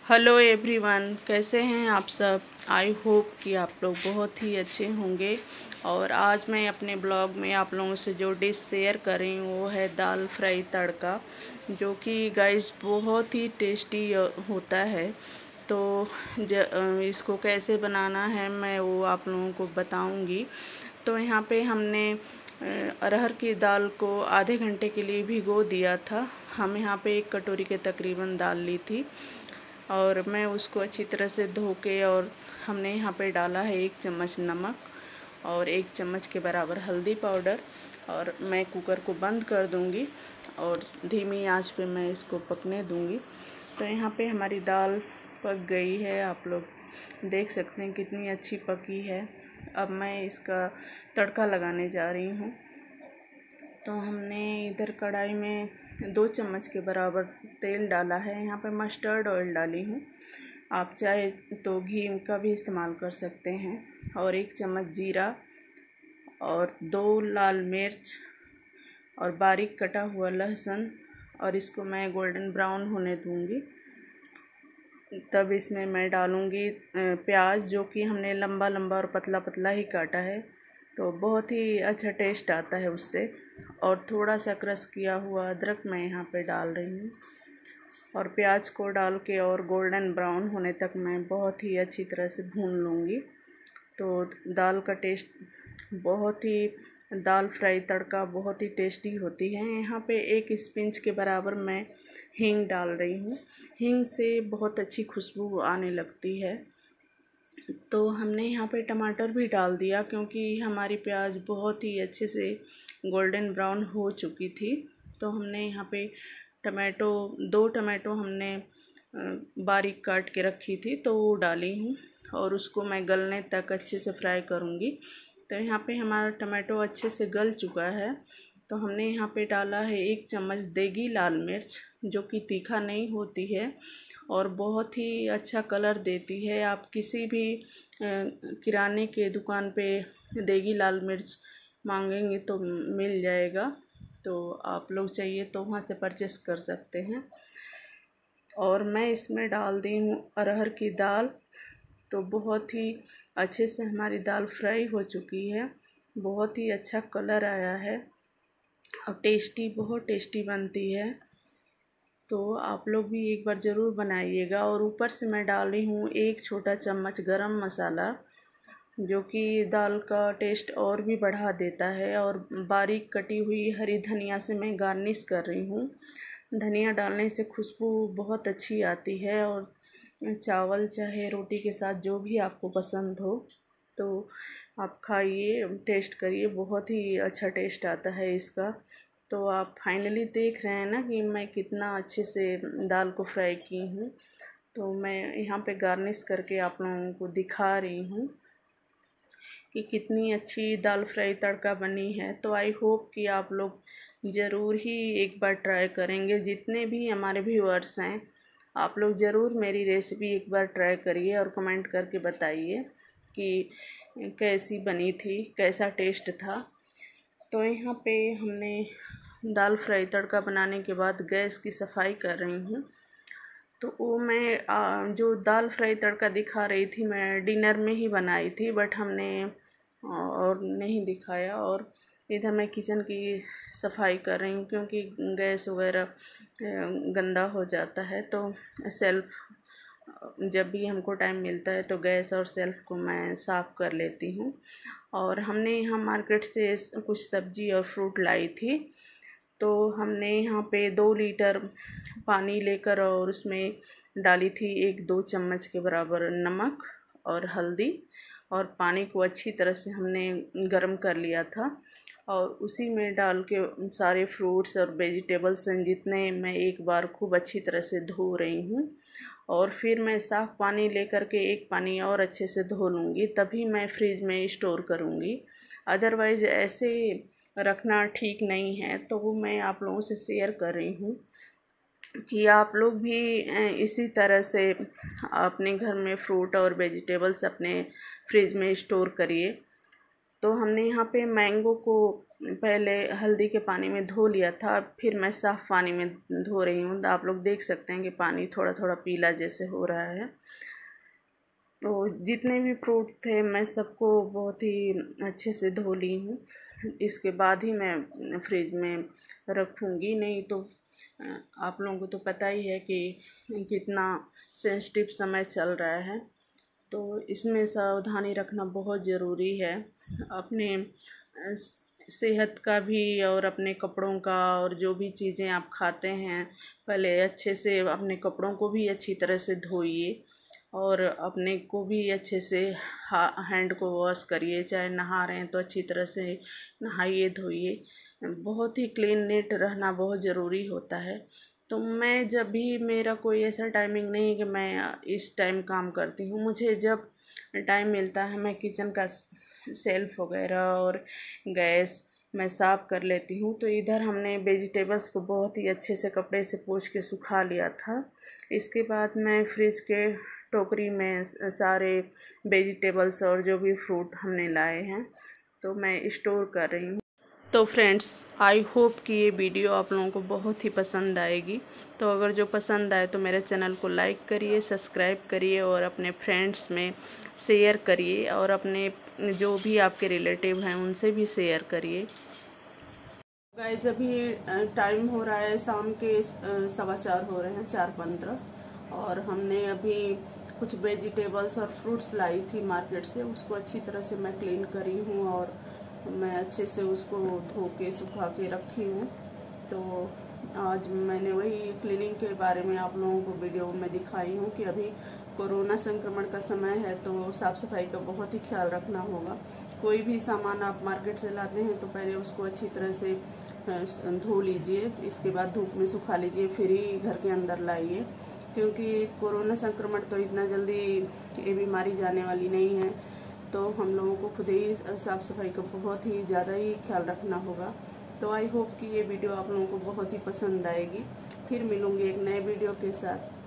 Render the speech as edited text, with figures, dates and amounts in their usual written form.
Hello everyone, कैसे हैं आप सब। आई होप कि आप लोग बहुत ही अच्छे होंगे। और आज मैं अपने ब्लॉग में आप लोगों से जो डिश शेयर कर रही हूँ वो है दाल फ्राई तड़का, जो कि गाइस बहुत ही टेस्टी होता है। तो इसको कैसे बनाना है मैं वो आप लोगों को बताऊंगी। तो यहाँ पे हमने अरहर की दाल को आधे घंटे के लिए भिगो दिया था। हम यहाँ पे 1 कटोरी के तकरीबन दाल ली थी और मैं उसको अच्छी तरह से धो के, और हमने यहाँ पे डाला है 1 चम्मच नमक और 1 चम्मच के बराबर हल्दी पाउडर। और मैं कुकर को बंद कर दूँगी और धीमी आंच पे मैं इसको पकने दूँगी। तो यहाँ पे हमारी दाल पक गई है, आप लोग देख सकते हैं कितनी अच्छी पकी है। अब मैं इसका तड़का लगाने जा रही हूँ। तो हमने इधर कढ़ाई में 2 चम्मच के बराबर तेल डाला है। यहाँ पे मस्टर्ड ऑयल डाली हूँ, आप चाहे तो घी का भी इस्तेमाल कर सकते हैं। और 1 चम्मच जीरा और 2 लाल मिर्च और बारीक कटा हुआ लहसुन, और इसको मैं गोल्डन ब्राउन होने दूँगी। तब इसमें मैं डालूँगी प्याज, जो कि हमने लंबा लंबा और पतला पतला ही काटा है, तो बहुत ही अच्छा टेस्ट आता है उससे। और थोड़ा सा क्रश किया हुआ अदरक मैं यहाँ पे डाल रही हूँ। और प्याज को डाल के और गोल्डन ब्राउन होने तक मैं बहुत ही अच्छी तरह से भून लूँगी। तो दाल का टेस्ट बहुत ही, दाल फ्राई तड़का बहुत ही टेस्टी होती है। यहाँ पे 1 स्पिंच के बराबर मैं हींग डाल रही हूँ। हींग से बहुत अच्छी खुशबू आने लगती है। तो हमने यहाँ पे टमाटर भी डाल दिया, क्योंकि हमारी प्याज बहुत ही अच्छे से गोल्डन ब्राउन हो चुकी थी। तो हमने यहाँ पे 2 टमाटो हमने बारीक काट के रखी थी, तो वो डाली हूँ और उसको मैं गलने तक अच्छे से फ्राई करूँगी। तो यहाँ पे हमारा टमाटो अच्छे से गल चुका है। तो हमने यहाँ पे डाला है 1 चम्मच देगी लाल मिर्च, जो कि तीखा नहीं होती है और बहुत ही अच्छा कलर देती है। आप किसी भी किराने के दुकान पे देगी लाल मिर्च मांगेंगे तो मिल जाएगा, तो आप लोग चाहिए तो वहाँ से परचेस कर सकते हैं। और मैं इसमें डाल दी हूँ अरहर की दाल। तो बहुत ही अच्छे से हमारी दाल फ्राई हो चुकी है, बहुत ही अच्छा कलर आया है और बहुत टेस्टी बनती है। तो आप लोग भी एक बार ज़रूर बनाइएगा। और ऊपर से मैं डाल रही हूँ 1 छोटा चम्मच गरम मसाला, जो कि दाल का टेस्ट और भी बढ़ा देता है। और बारीक कटी हुई हरी धनिया से मैं गार्निश कर रही हूँ। धनिया डालने से खुशबू बहुत अच्छी आती है, और चावल चाहे रोटी के साथ जो भी आपको पसंद हो तो आप खाइए, टेस्ट करिए, बहुत ही अच्छा टेस्ट आता है इसका। तो आप फाइनली देख रहे हैं ना कि मैं कितना अच्छे से दाल को फ्राई की हूँ। तो मैं यहाँ पे गार्निश करके आप लोगों को दिखा रही हूँ कि कितनी अच्छी दाल फ्राई तड़का बनी है। तो आई होप कि आप लोग ज़रूर ही एक बार ट्राई करेंगे। जितने भी हमारे व्यूअर्स हैं, आप लोग ज़रूर मेरी रेसिपी एक बार ट्राई करिए और कमेंट करके बताइए कि कैसी बनी थी, कैसा टेस्ट था। तो यहाँ पे हमने दाल फ्राई तड़का बनाने के बाद गैस की सफाई कर रही हूँ। तो वो मैं जो दाल फ्राई तड़का दिखा रही थी मैं डिनर में ही बनाई थी, बट हमने और नहीं दिखाया। और इधर मैं किचन की सफाई कर रही हूँ, क्योंकि गैस वगैरह गंदा हो जाता है। तो सेल्फ जब भी हमको टाइम मिलता है तो गैस और सेल्फ को मैं साफ़ कर लेती हूँ। और हमने यहाँ मार्केट से कुछ सब्ज़ी और फ्रूट लाई थी। तो हमने यहाँ पे 2 लीटर पानी लेकर और उसमें डाली थी 1-2 चम्मच के बराबर नमक और हल्दी, और पानी को अच्छी तरह से हमने गर्म कर लिया था। और उसी में डाल के सारे फ्रूट्स और वेजिटेबल्स जितने, मैं एक बार खूब अच्छी तरह से धो रही हूँ। और फिर मैं साफ़ पानी लेकर के एक पानी और अच्छे से धो लूँगी, तभी मैं फ्रिज में स्टोर करूँगी। अदरवाइज़ ऐसे रखना ठीक नहीं है। तो वो मैं आप लोगों से शेयर कर रही हूँ कि आप लोग भी इसी तरह से अपने घर में फ्रूट और वेजिटेबल्स अपने फ्रिज में स्टोर करिए। तो हमने यहाँ पे मैंगो को पहले हल्दी के पानी में धो लिया था, फिर मैं साफ़ पानी में धो रही हूँ। आप लोग देख सकते हैं कि पानी थोड़ा थोड़ा पीला जैसे हो रहा है। तो जितने भी फ्रूट थे मैं सबको बहुत ही अच्छे से धो ली हूँ। इसके बाद ही मैं फ्रिज में रखूँगी, नहीं तो आप लोगों को तो पता ही है कि कितना सेंसिटिव समय चल रहा है। तो इसमें सावधानी रखना बहुत ज़रूरी है, अपने सेहत का भी और अपने कपड़ों का, और जो भी चीज़ें आप खाते हैं पहले अच्छे से अपने कपड़ों को भी अच्छी तरह से धोइए और अपने को भी अच्छे से हैंड को वॉश करिए। चाहे नहा रहे हैं तो अच्छी तरह से नहाइए धोइए। बहुत ही क्लीन नीट रहना बहुत ज़रूरी होता है। तो मैं जब भी, मेरा कोई ऐसा टाइमिंग नहीं कि मैं इस टाइम काम करती हूँ, मुझे जब टाइम मिलता है मैं किचन का सेल्फ वगैरह और गैस मैं साफ़ कर लेती हूँ। तो इधर हमने वेजिटेबल्स को बहुत ही अच्छे से कपड़े से पोंछ के सुखा लिया था। इसके बाद मैं फ्रिज के टोकरी में सारे वेजिटेबल्स और जो भी फ्रूट हमने लाए हैं तो मैं स्टोर कर रही हूँ। तो फ्रेंड्स, आई होप कि ये वीडियो आप लोगों को बहुत ही पसंद आएगी। तो अगर जो पसंद आए तो मेरे चैनल को लाइक करिए, सब्सक्राइब करिए और अपने फ्रेंड्स में शेयर करिए, और अपने जो भी आपके रिलेटिव हैं उनसे भी शेयर करिए। गाइस, अभी टाइम हो रहा है शाम के 4:15 हो रहे हैं, 4:15, और हमने अभी कुछ वेजिटेबल्स और फ्रूट्स लाई थी मार्केट से। उसको अच्छी तरह से मैं क्लीन करी हूँ और मैं अच्छे से उसको धो के सुखा के रखी हूँ। तो आज मैंने वही क्लीनिंग के बारे में आप लोगों को वीडियो में दिखाई हूँ कि अभी कोरोना संक्रमण का समय है तो साफ़ सफाई का बहुत ही ख्याल रखना होगा। कोई भी सामान आप मार्केट से लाते हैं तो पहले उसको अच्छी तरह से धो लीजिए, इसके बाद धूप में सुखा लीजिए, फिर ही घर के अंदर लाइए, क्योंकि कोरोना संक्रमण तो इतना जल्दी ये बीमारी जाने वाली नहीं है। तो हम लोगों को खुद ही साफ़ सफाई का बहुत ही ज़्यादा ही ख्याल रखना होगा। तो आई होप कि ये वीडियो आप लोगों को बहुत ही पसंद आएगी। फिर मिलूँगी एक नए वीडियो के साथ।